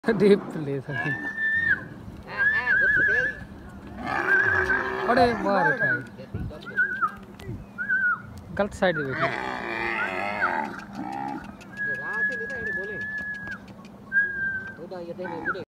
deep ले सके अरे मार खाई गलत साइड देखो